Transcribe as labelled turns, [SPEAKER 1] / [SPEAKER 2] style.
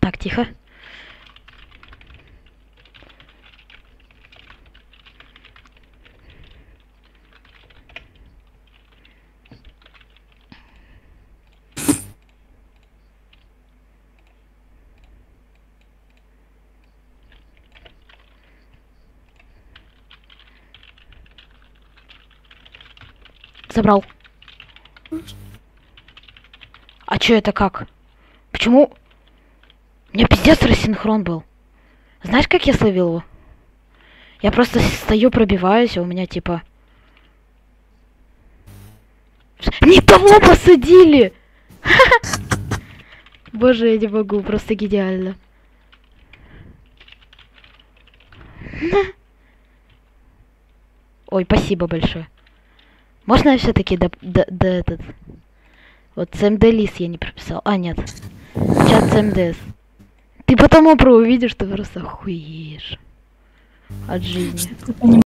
[SPEAKER 1] Так, тихо. Забрал. А чё это как? Почему? У меня пиздец рассинхрон был. Знаешь, как я словил его? Я просто стою, пробиваюсь, а у меня типа... Не того посадили! Боже, я не могу, просто гениально. Ой, спасибо большое. Можно я все-таки до этот... Вот CMD лист я не прописал. А, нет. Чат CMDS. Ты потом опру увидишь, что просто охуеешь от жизни.